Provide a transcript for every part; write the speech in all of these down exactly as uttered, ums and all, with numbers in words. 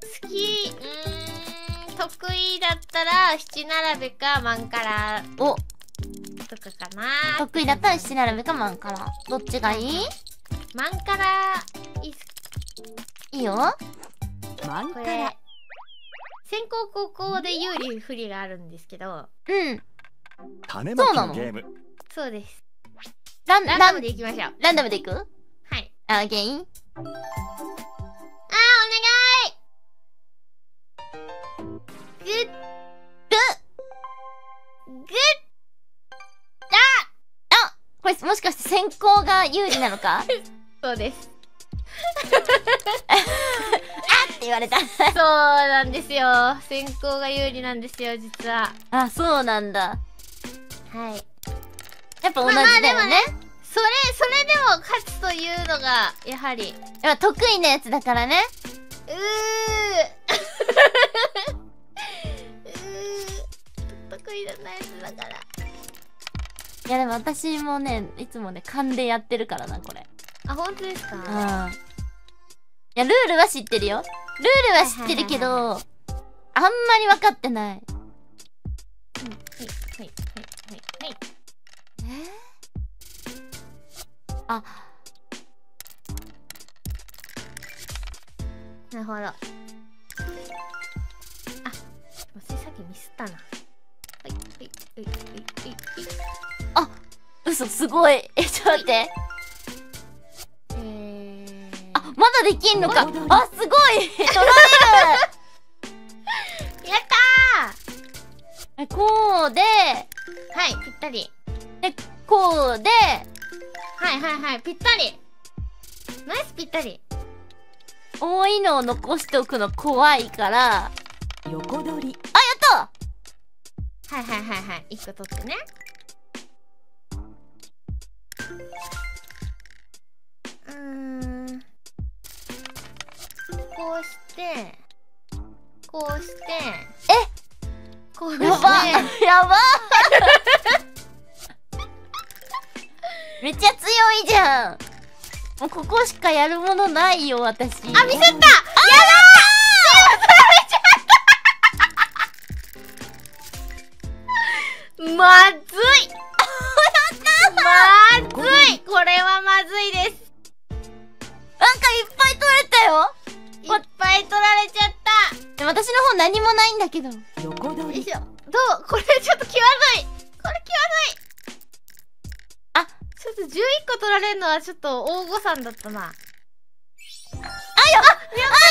好き、うーん、得意だったら七並べかマンカラお、 とかかな。 得意だったら七並べかマンカラ。どっちがいい？ マンカラいいっす。 いいよ。 マンこれカラ。 先攻後攻で有利不利があるんですけど。 うん。 種まきのゲーム。 そうです。 ラン、 ランダムラン、 でいきましょう。 ランダムでいく？ はい。 あ、ゲイン？ あー、お願い。グッグッグッあ、これもしかして先行が有利なのか？ そうです。 あって言われた。 そうなんですよ。先行が有利なんですよ、実は。 あ、そうなんだ。 はい。 やっぱ同じだよね。 まあまあでもね、それ、それでも勝つというのが、やはり。 やっぱ得意なやつだからね。 うー。うー。得意なやつだから。 いやでも私もね、いつもね、勘でやってるからな、これ。 あ、本当ですか？ うん。いや、ルールは知ってるよ。ルールは知ってるけど、あんまり分かってない。 はい、はい、はい、はい、はい。 えー、あ、 なるほど。あ、それさっきミスったな。はい、はい、はい、はい、はい。 あ、嘘、すごい。え、ちょっと待って。 えー。 あ、まだできんのか。あ、すごい。取られる。 やったえ、こうで、 ー。はい、ぴったり。 で、こうで、 はいはいはい、ぴったり。ナイスぴったり。 多いのを残しておくの怖いから、 横取り。 あ、やったはいはいはいはい、一個取ってね。うーん。こうして、こうして、 えこうして、 やばやばめっちゃ強いじゃん。もうここしかやるものないよ、私。 あ、ミスった。やだーまずいまずいこれはまずいです。 なんかいっぱい取れたよ。 いっぱい取られちゃった。 でも私の方何もないんだけど。 横取り。 よいしょ。どうこれちょっと際どい。これ際どい。 あ、 ちょっとじゅういっこ取られるのはちょっと大誤算だったな。あ、よあ、よあ、よか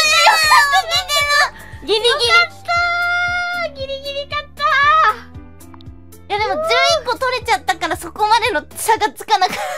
ったギリギリ。 かったーギリギリ勝ったー。 いやでもじゅういっこ取れちゃったからそこまでの差がつかなかっ